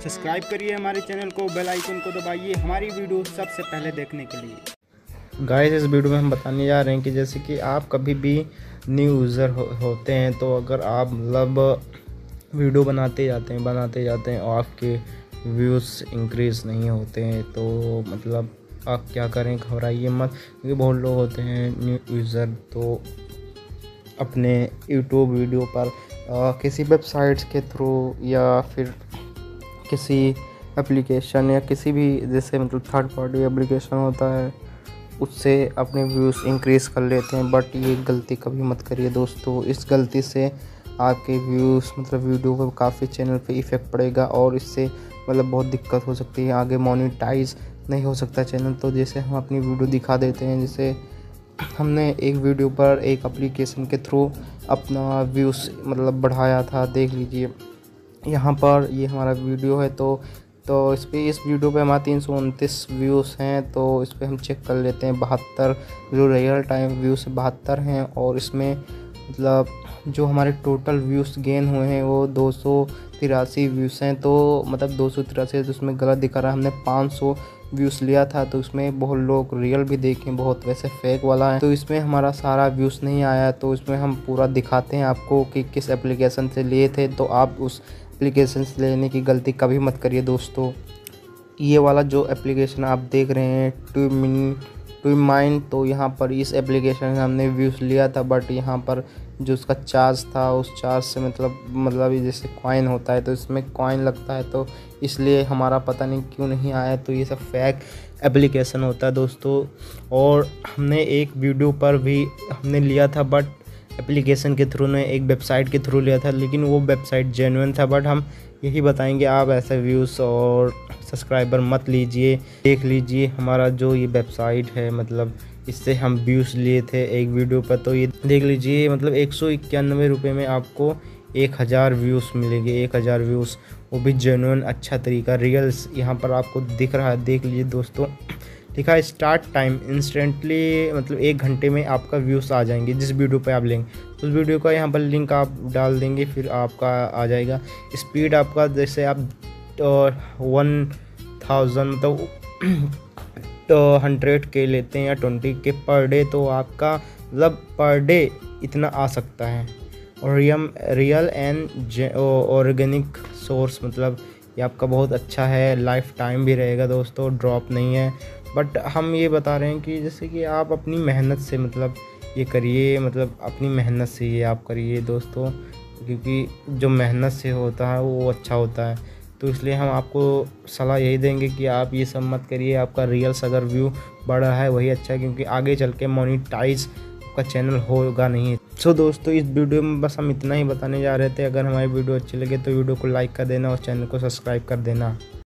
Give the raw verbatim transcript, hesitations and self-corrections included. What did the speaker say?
Subscribe करिए हमारे channel को, बेल आइकन को दबाइए हमारी वीडियो सबसे पहले देखने के लिए। गाइस, इस वीडियो में हम बताने जा रहे हैं कि जैसे कि आप कभी भी न्यू यूज़र हो, होते हैं तो अगर आप मतलब वीडियो बनाते जाते हैं बनाते जाते हैं और आपके व्यूज़ इंक्रीज़ नहीं होते हैं तो मतलब आप क्या करें, घबराइए मत, क्योंकि बहुत लोग होते हैं न्यू यूज़र तो अपने यूट्यूब वीडियो पर आ, किसी वेबसाइट्स के थ्रू या फिर किसी एप्लीकेशन या किसी भी जैसे मतलब थर्ड पार्टी एप्लीकेशन होता है उससे अपने व्यूज़ इंक्रीज़ कर लेते हैं। बट ये गलती कभी मत करिए दोस्तों, इस गलती से आपके व्यूज़ मतलब वीडियो पर काफ़ी चैनल पे इफ़ेक्ट पड़ेगा और इससे मतलब बहुत दिक्कत हो सकती है, आगे मोनेटाइज नहीं हो सकता चैनल। तो जैसे हम अपनी वीडियो दिखा देते हैं, जैसे हमने एक वीडियो पर एक एप्लीकेशन के थ्रू अपना व्यूज़ मतलब बढ़ाया था, देख लीजिए यहाँ पर ये हमारा वीडियो है। तो तो इस पे इस वीडियो पे हमारे तीन सौ उनतीस व्यूज़ हैं। तो इस पे हम चेक कर लेते हैं, बहत्तर जो रियल टाइम व्यूज़ बहत्तर हैं और इसमें मतलब जो हमारे टोटल व्यूज़ गेन हुए हैं वो दो सौ तिरासी व्यूज़ हैं। तो मतलब दो सौ तिरासी तो उसमें गलत दिखा रहा है, हमने पाँच सौ व्यूज़ लिया था तो इसमें बहुत लोग रियल भी देखें, बहुत वैसे फेक वाला है। तो इसमें हमारा सारा व्यूज़ नहीं आया, तो इसमें हम पूरा दिखाते हैं आपको कि किस एप्लीकेशन से लिए थे। तो आप उस एप्लीकेशन से लेने की गलती कभी मत करिए दोस्तों। ये वाला जो एप्लीकेशन आप देख रहे हैं टू मिन टू माइन, तो यहाँ पर इस एप्लीकेशन से हमने व्यूज़ लिया था, बट यहाँ पर जो उसका चार्ज था उस चार्ज से मतलब मतलब जैसे कॉइन होता है तो इसमें कॉइन लगता है, तो इसलिए हमारा पता नहीं क्यों नहीं आया। तो ये सब फेक एप्लीकेशन होता है दोस्तों। और हमने एक वीडियो पर भी हमने लिया था, बट एप्लीकेशन के थ्रू ने एक वेबसाइट के थ्रू लिया था, लेकिन वो वेबसाइट जेन्युइन था। बट हम यही बताएंगे, आप ऐसे व्यूज़ और सब्सक्राइबर मत लीजिए। देख लीजिए हमारा जो ये वेबसाइट है, मतलब इससे हम व्यूज़ लिए थे एक वीडियो पर, तो ये देख लीजिए मतलब एक सौ इक्यानवे रुपये में आपको एक हज़ार व्यूज़ मिलेंगे, एक हज़ार व्यूज़, वो भी जेन्युइन अच्छा तरीका रियल्स यहाँ पर आपको दिख रहा है। देख लीजिए दोस्तों, लिखा है स्टार्ट टाइम इंस्टेंटली, मतलब एक घंटे में आपका व्यूज़ आ जाएंगे जिस वीडियो पे आप लेंगे। उस वीडियो का यहाँ पर लिंक आप डाल देंगे, फिर आपका आ जाएगा। स्पीड आपका जैसे आप वन थाउजेंड मतलब तो हंड्रेड के लेते हैं या ट्वेंटी के पर डे, तो आपका मतलब पर डे इतना आ सकता है। और रियम रियल एंड ऑर्गेनिक सोर्स, मतलब ये आपका बहुत अच्छा है, लाइफ टाइम भी रहेगा दोस्तों, ड्रॉप नहीं है। बट हम ये बता रहे हैं कि जैसे कि आप अपनी मेहनत से मतलब ये करिए, मतलब अपनी मेहनत से ये आप करिए दोस्तों, क्योंकि जो मेहनत से होता है वो अच्छा होता है। तो इसलिए हम आपको सलाह यही देंगे कि आप ये सब मत करिए। आपका रियल्स अगर व्यू बढ़ रहा है वही अच्छा है, क्योंकि आगे चल के मोनेटाइज आपका चैनल होगा नहीं। सो so, दोस्तों इस वीडियो में बस हम इतना ही बताने जा रहे थे। अगर हमारी वीडियो अच्छी लगे तो वीडियो को लाइक कर देना और चैनल को सब्सक्राइब कर देना।